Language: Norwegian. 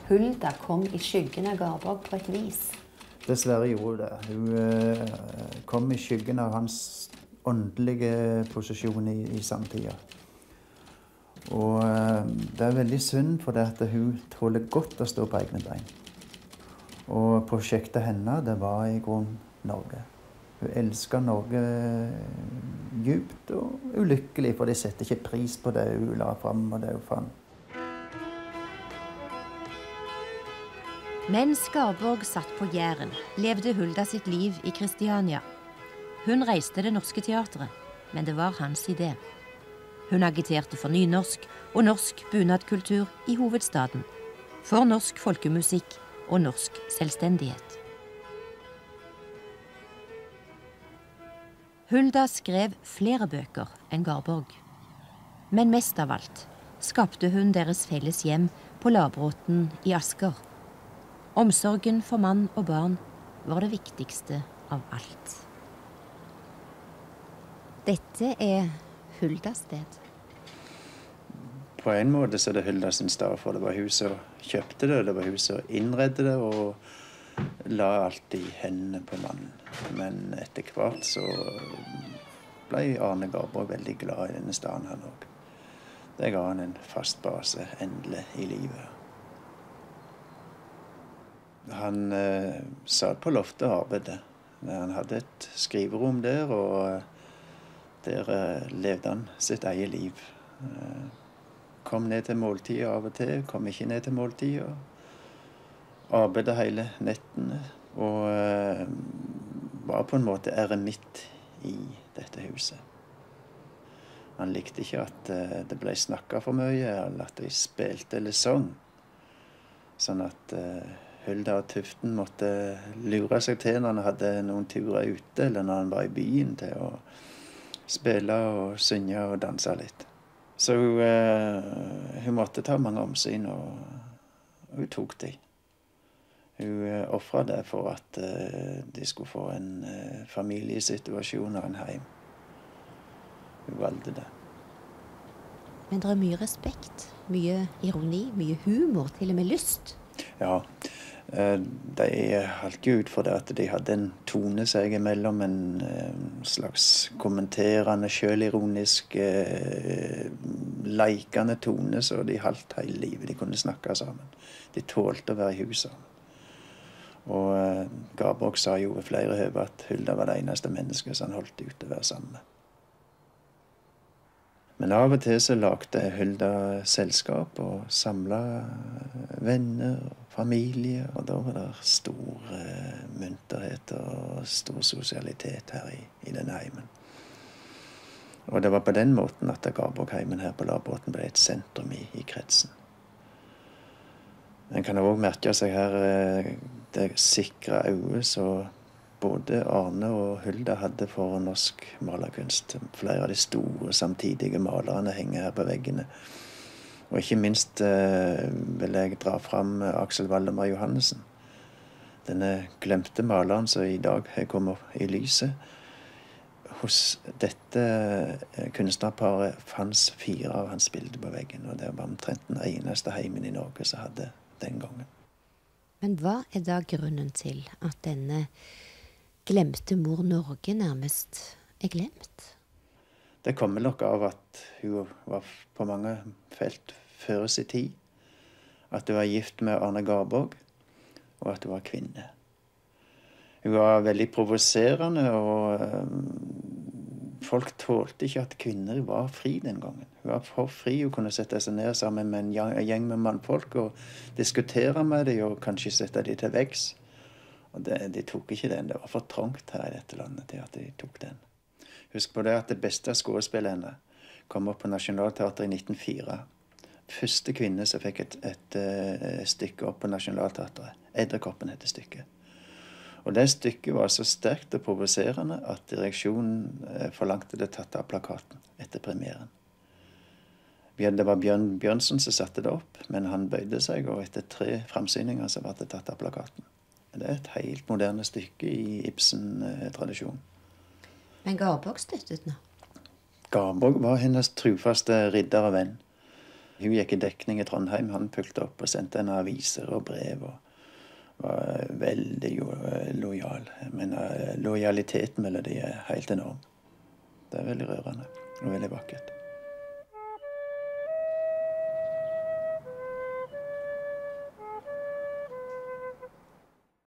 Hulda kom i skyggen av Garborg på et vis. Dessverre gjorde det. Hun kom i skyggen av hans åndelige posisjon i samtida. Og det er veldig synd, for det at hun tåler godt å stå på egne bein. Og prosjektet henne, det var i grunn Norge. Hun elsker Norge djupt og ulykkelig, for de setter ikke pris på det hun la fram og det hun fant. Mens Garborg satt på Jæren, levde Hulda sitt liv i Kristiania. Hun reiste Det Norske Teatret, men det var hans idé. Hun agiterte for nynorsk og norsk bunadkultur i hovedstaden, for norsk folkemusikk og norsk selvstendighet. Hulda skrev flere bøker enn Garborg, men mest av alt skapte hun deres felles hjem på Labråten i Asker. Omsorgen for mann og barn var det viktigste av alt. Dette er Huldas sted. På en måte så er det Hulda sin stad, for det var hun som kjøpte det var hun som innredde det og la alt i hendene på mannen. Men etter hvert så ble Arne Garborg veldig glad i denne staden han også. Det ga han en fast base endelig i livet. Han satt på loftet og arbeidet. Han hadde et skriverom der, og der levde han sitt eget liv. Kom ned til måltid av og til, kom ikke ned til måltid. Arbeidet hele nettene, og var på en måte eremitt i dette huset. Han likte ikke at det ble snakket for mye, eller at de spilte eller sang. Sånn at Hulda og Tuften måtte lure seg til når han hadde noen turer ute, eller når han var i byen, til å spille og synge og danse litt. Så hun måtte ta mange omsyn, og hun tok de. Hun offret det for at de skulle få en familiesituasjon og en heim. Hun valgte det. Men det er mye respekt, mye ironi, mye humor, til og med lyst. Ja, de holdt jo ut for det at de hadde en tone seg imellom, en slags kommenterende, selvironisk, leikende tone, så de holdt hele livet. De kunne snakke sammen. De tålte å være i hus sammen. Og Garborg sa jo ved flere høve at Hulda var det eneste mennesket som han holdt ut å være sammen med. Men av og til så lagde Hulda selskap og samlet venner og familie, og da var det stor munterhet og stor sosialitet her i denne heimen. Og det var på den måten at Garborgheimen her på Labråten ble et sentrum i kretsen. En kan også merke seg her det sikre øyet så både Arne og Hulda hadde for norsk malerkunst. Flere av de store samtidige malerne henger her på veggene. Og ikke minst vil jeg dra fram Aksel Valdemar Johannessen. Denne glemte maleren som i dag kommer i lyset. Hos dette kunstnerparet fanns 4 av hans bilder på veggen, og det var omtrent den eneste heimen i Norge som hadde den gangen. Men hva er da grunnen til at denne glemte mor Norge nærmest er glemt? Det kommer nok av at hun var på mange felt før sin tid. At hun var gift med Arne Garborg, og at hun var kvinne. Hun var veldig provoserende, og folk tålte ikke at kvinner var fri den gangen. Hun var for fri, hun kunne sette seg ned sammen med en gjeng med mannfolk og diskutere med dem, og kanskje sette dem til veggs. Og de tok ikke den. Det var for trangt her i dette landet til at de tok den. Husk på det at det beste skuespillet henne kom opp på Nationaltheatret i 1904. Første kvinne som fikk et stykke opp på Nationaltheatret. Edderkoppen heter stykket. Og det stykket var så sterkt og provoserende at direksjonen forlangte det tatt av plakaten etter premieren. Det var Bjørn Bjørnson som satte det opp, men han bøyde seg, og etter 3 fremsyninger så var det tatt av plakaten. Det er et helt moderne stykke i Ibsen-tradisjonen. Men Garborg støttet nå? Garborg var hennes trufaste ridder og venn. Hun gikk i dekning i Trondheim. Han fulgte opp og sendte henne aviser og brev. Og var veldig lojal. Men lojaliteten mellom de er helt enorm. Det er veldig rørende og veldig vakkert.